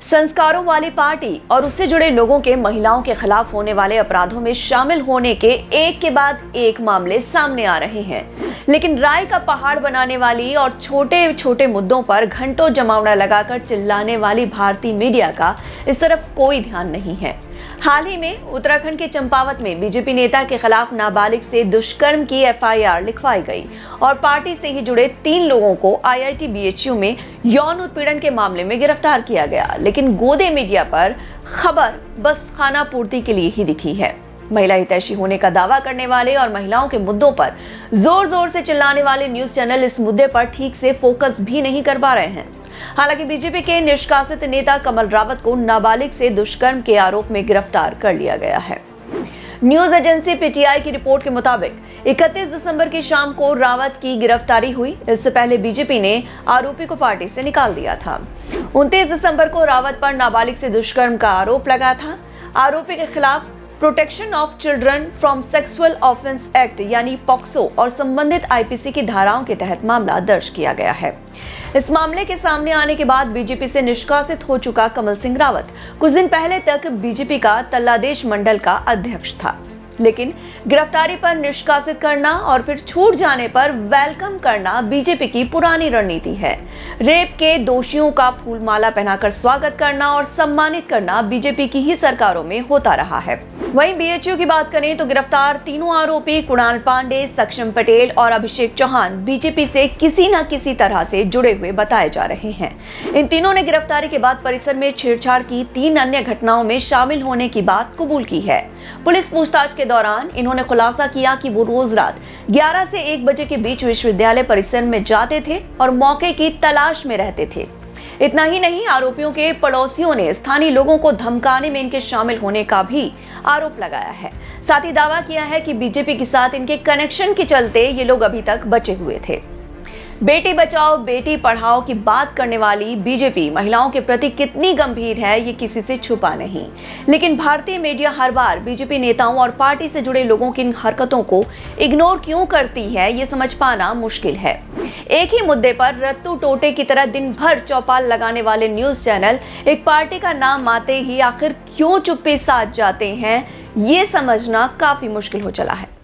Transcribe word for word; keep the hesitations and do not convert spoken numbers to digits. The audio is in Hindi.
संस्कारों वाली पार्टी और उससे जुड़े लोगों के महिलाओं के खिलाफ होने वाले अपराधों में शामिल होने के एक के बाद एक मामले सामने आ रहे हैं, लेकिन राय का पहाड़ बनाने वाली और छोटे छोटे मुद्दों पर घंटों जमावड़ा लगाकर चिल्लाने वाली भारतीय मीडिया का इस तरफ कोई ध्यान नहीं है। हाल ही में उत्तराखंड के चंपावत में बीजेपी नेता के खिलाफ नाबालिग से दुष्कर्म की एफ आई आर लिखवाई गई और पार्टी से ही जुड़े तीन लोगों को I I T B H U में यौन उत्पीड़न के मामले में गिरफ्तार किया गया, लेकिन गोदे मीडिया पर खबर बस खाना पूर्ति के लिए ही दिखी है। महिला हितैषी होने का दावा करने वाले और महिलाओं के मुद्दों पर जोर जोर से चिल्लाने वाले न्यूज चैनल इस मुद्दे पर ठीक से फोकस भी नहीं कर पा रहे हैं। हालांकि बीजेपी के निष्कासित नेता कमल रावत को नाबालिग से दुष्कर्म के आरोप में गिरफ्तार कर लिया गया है। News agency P T I की रिपोर्ट के मुताबिक इकतीस दिसंबर की शाम को रावत की गिरफ्तारी हुई। इससे पहले बीजेपी ने आरोपी को पार्टी से निकाल दिया था। उनतीस दिसंबर को रावत पर नाबालिग से दुष्कर्म का आरोप लगा था। आरोपी के खिलाफ protection of children from sexual offence act यानी पॉक्सो और संबंधित आई पी सी की धाराओं के तहत मामला दर्ज किया गया है। इस मामले के सामने आने के बाद बीजेपी से निष्कासित हो चुका कमल सिंह रावत कुछ दिन पहले तक बीजेपी का तल्लादेश मंडल का अध्यक्ष था, लेकिन गिरफ्तारी पर निष्कासित करना और फिर छूट जाने पर वेलकम करना बीजेपी की पुरानी रणनीति है। रेप के दोषियों का फूलमाला पहनाकर स्वागत करना और सम्मानित करना बीजेपी की ही सरकारों में होता रहा है। वहीं बी एच यू की बात करें तो गिरफ्तार तीनों आरोपी कुणाल पांडे, सक्षम पटेल और अभिषेक चौहान बीजेपी से किसी न किसी तरह से जुड़े हुए बताए जा रहे हैं। इन तीनों ने गिरफ्तारी के बाद परिसर में छेड़छाड़ की तीन अन्य घटनाओं में शामिल होने की बात कबूल की है। पुलिस पूछताछ के दौरान इन्होंने खुलासा किया कि वो रोज रात ग्यारह से एक बजे के बीच विश्वविद्यालय परिसर में जाते थे और मौके की तलाश में रहते थे। इतना ही नहीं, आरोपियों के पड़ोसियों ने स्थानीय लोगों को धमकाने में इनके शामिल होने का भी आरोप लगाया है। साथ ही दावा किया है कि बीजेपी के साथ इनके कनेक्शन के चलते ये लोग अभी तक बचे हुए थे। बेटी बचाओ बेटी पढ़ाओ की बात करने वाली बीजेपी महिलाओं के प्रति कितनी गंभीर है ये किसी से छुपा नहीं, लेकिन भारतीय मीडिया हर बार बीजेपी नेताओं और पार्टी से जुड़े लोगों की इन हरकतों को इग्नोर क्यों करती है ये समझ पाना मुश्किल है। एक ही मुद्दे पर रत्तू टोटे की तरह दिन भर चौपाल लगाने वाले न्यूज चैनल एक पार्टी का नाम आते ही आखिर क्यों चुप्पी साध जाते हैं ये समझना काफी मुश्किल हो चला है।